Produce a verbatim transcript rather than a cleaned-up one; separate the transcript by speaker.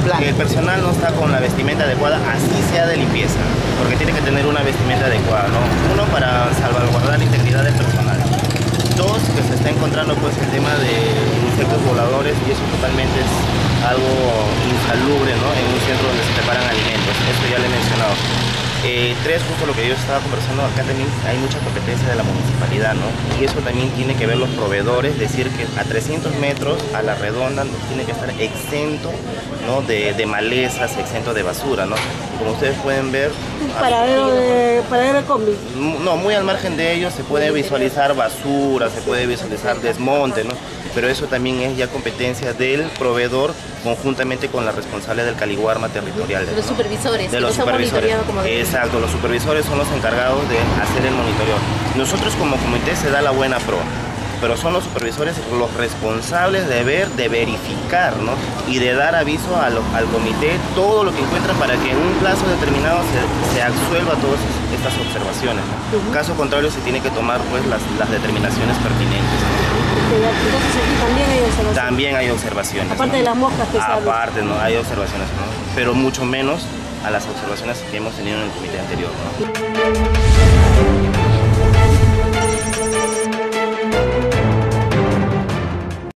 Speaker 1: que el personal no está con la vestimenta adecuada, así sea de limpieza, porque tiene que tener una vestimenta adecuada, ¿no? Uno, para salvaguardar la integridad del personal. Dos, que se está encontrando pues el tema de insectos voladores, y eso totalmente es algo insalubre, ¿no? En un centro donde se preparan alimentos, eso ya le he mencionado. Eh, tres, justo lo que yo estaba conversando, acá también hay mucha competencia de la municipalidad, ¿no? Y eso también tiene que ver los proveedores, decir que a trescientos metros a la redonda tiene que estar exento, ¿no? de, de malezas, exento de basura, ¿no? Y como ustedes pueden ver...
Speaker 2: Paradero de, paradero de combi.
Speaker 1: No, muy al margen de ellos se puede visualizar basura, se puede visualizar desmonte, ¿no? Pero eso también es ya competencia del proveedor conjuntamente con la responsable del Caliguarma territorial.
Speaker 3: De los supervisores,
Speaker 1: de los
Speaker 3: que los
Speaker 1: supervisores.
Speaker 3: han monitoreado como debe.
Speaker 1: Exacto, los supervisores son los encargados de hacer el monitoreo. Nosotros como comité se da la buena pro, pero son los supervisores los responsables de ver, de verificar, ¿no? Y de dar aviso a lo, al comité todo lo que encuentran para que en un plazo determinado se, se absuelva todas estas observaciones, ¿no? Uh-huh. Caso contrario se tiene que tomar pues las, las determinaciones pertinentes, ¿no?
Speaker 2: Entonces aquí también hay observaciones.
Speaker 1: También hay observaciones.
Speaker 2: Aparte, ¿no?, de las moscas que se hablan.
Speaker 1: Aparte, no hay observaciones, ¿no? Pero mucho menos a las observaciones que hemos tenido en el comité anterior, ¿no?